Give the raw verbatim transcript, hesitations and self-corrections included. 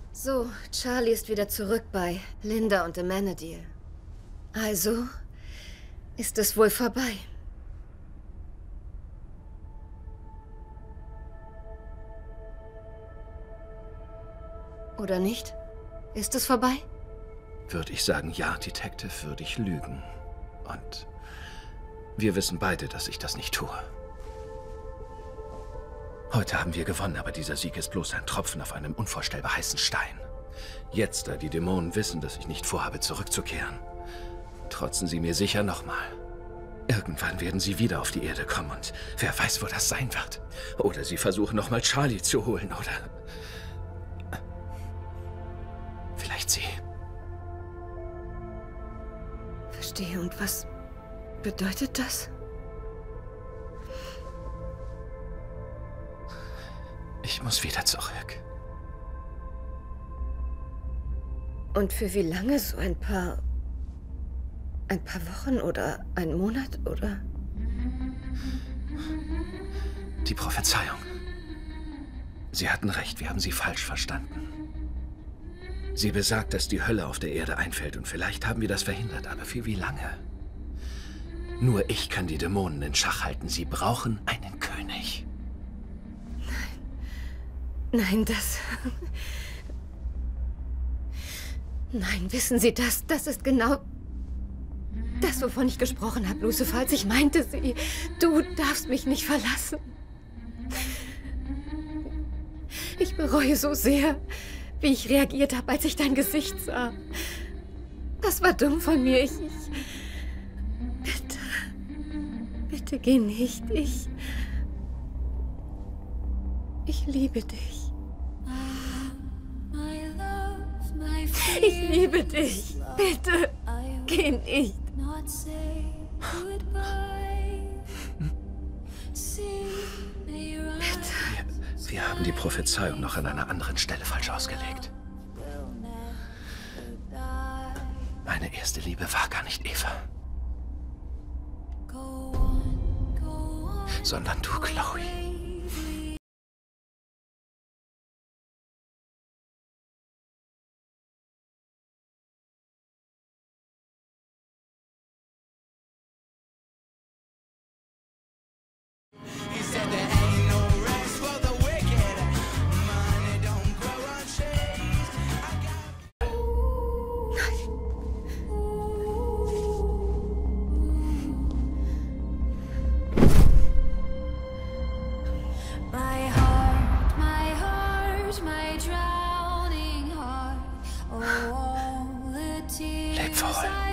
So, Charlie ist wieder zurück bei Linda und Amenadiel. Also ist es wohl vorbei. Oder nicht? Ist es vorbei? Würde ich sagen, ja, Detective, würde ich lügen. Und wir wissen beide, dass ich das nicht tue. Heute haben wir gewonnen, aber dieser Sieg ist bloß ein Tropfen auf einem unvorstellbar heißen Stein. Jetzt, da die Dämonen wissen, dass ich nicht vorhabe, zurückzukehren, trotzen sie mir sicher nochmal. Irgendwann werden sie wieder auf die Erde kommen und wer weiß, wo das sein wird. Oder sie versuchen nochmal Charlie zu holen, oder... Vielleicht sie. Verstehe. Und was bedeutet das? Ich muss wieder zurück. Und für wie lange? So ein paar... Ein paar Wochen oder ein Monat, oder? Die Prophezeiung. Sie hatten recht, wir haben sie falsch verstanden. Sie besagt, dass die Hölle auf der Erde einfällt und vielleicht haben wir das verhindert, aber für wie lange? Nur ich kann die Dämonen in Schach halten. Sie brauchen einen König. Nein. Nein, das... Nein, wissen Sie das? Das ist genau... das, wovon ich gesprochen habe, Lucifer, als ich meinte, sie... Du darfst mich nicht verlassen. Ich bereue so sehr, wie ich reagiert habe, als ich dein Gesicht sah. Das war dumm von mir. Ich... ich bitte... Bitte geh nicht. Ich... Ich liebe dich. Ich liebe dich. Bitte, geh nicht. Bitte. Wir, wir haben die Prophezeiung noch an einer anderen Stelle falsch ausgelegt. Meine erste Liebe war gar nicht Eva. Sondern du, Chloe. Leb wohl.